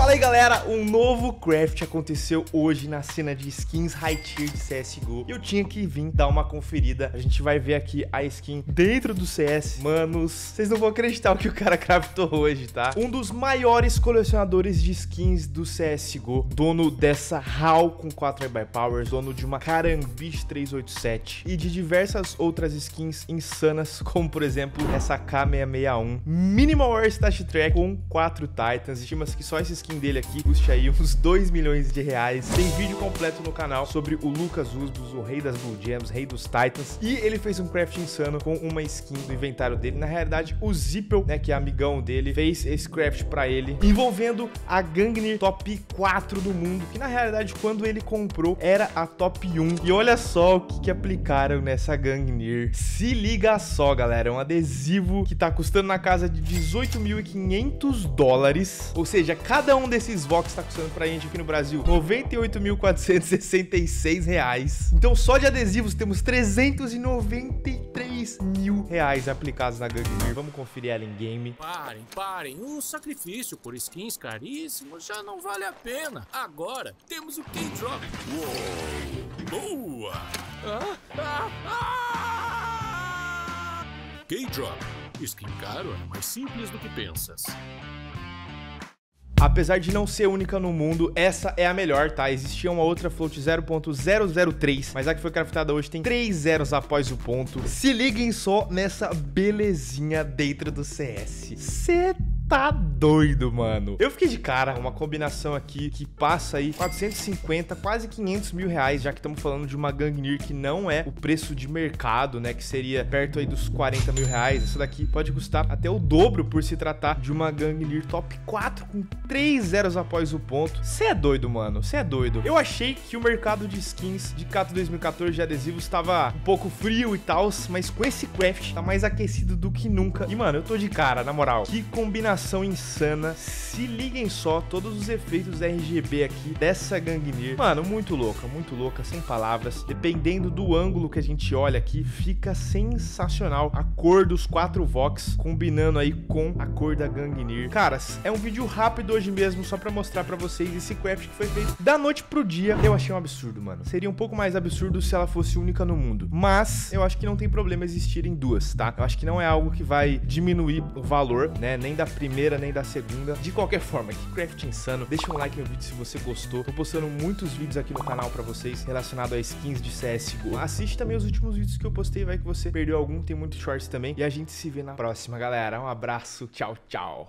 Fala aí galera, um novo craft aconteceu hoje na cena de skins high tier de CSGO. Eu tinha que vir dar uma conferida. A gente vai ver aqui a skin dentro do CS. Manos, vocês não vão acreditar o que o cara craftou hoje, tá? Um dos maiores colecionadores de skins do CSGO, dono dessa HAL com 4 by Powers, dono de uma Karambit 387 e de diversas outras skins insanas, como por exemplo essa K661 Minimal War Stat Track com 4 Titans. Estima-se que só essa skin dele aqui custe aí uns 2 milhões de reais. Tem vídeo completo no canal sobre o Lucas Usbus, o rei das Blue Gems, rei dos Titans. E ele fez um craft insano com uma skin do inventário dele. Na realidade, o Zippel, né, que é amigão dele, fez esse craft pra ele, envolvendo a Gangnir top 4 do mundo, que na realidade, quando ele comprou, era a top 1. E olha só o que aplicaram nessa Gangnir. Se liga só, galera, é um adesivo que tá custando na casa de $18.500. Ou seja, cada um desses Vox tá custando pra gente aqui no Brasil R$98.466. Então só de adesivos temos R$393 mil aplicados na Gangnir. Vamos conferir ela em game. Parem. Um sacrifício por skins caríssimos já não vale a pena. Agora temos o K-Drop. Boa! K-Drop. Skin caro é mais simples do que pensas. Apesar de não ser única no mundo, essa é a melhor, tá? Existia uma outra float 0.003, mas a que foi craftada hoje tem 3 zeros após o ponto. Se liguem só nessa belezinha dentro do CS. Cê tá doido, mano. Eu fiquei de cara, uma combinação aqui que passa aí 450, quase 500 mil reais, já que estamos falando de uma Gangnir que não é o preço de mercado, né? Que seria perto aí dos 40 mil reais. Essa daqui pode custar até o dobro por se tratar de uma Gangnir top 4 com 3 zeros após o ponto. Cê é doido, mano. Cê é doido. Eu achei que o mercado de skins de Cato 2014 de adesivos estava um pouco frio e tal, mas com esse craft tá mais aquecido do que nunca. E, mano, eu tô de cara, na moral. Que combinação insana. Se liguem só, todos os efeitos RGB aqui dessa Gangnir. Mano, muito louca, sem palavras. Dependendo do ângulo que a gente olha aqui, fica sensacional. A cor dos 4 Vox combinando aí com a cor da Gangnir. Caras, é um vídeo rápido hoje mesmo, só pra mostrar pra vocês esse craft que foi feito da noite pro dia. Eu achei um absurdo, mano. Seria um pouco mais absurdo se ela fosse única no mundo. Mas eu acho que não tem problema existirem duas, tá? Eu acho que não é algo que vai diminuir o valor, né? Nem da primeira, nem da segunda. De qualquer forma, que craft insano. Deixa um like no vídeo se você gostou. Tô postando muitos vídeos aqui no canal pra vocês relacionados a skins de CSGO. Assiste também os últimos vídeos que eu postei, vai que você perdeu algum. Tem muitos shorts também. E a gente se vê na próxima, galera. Um abraço. Tchau, tchau.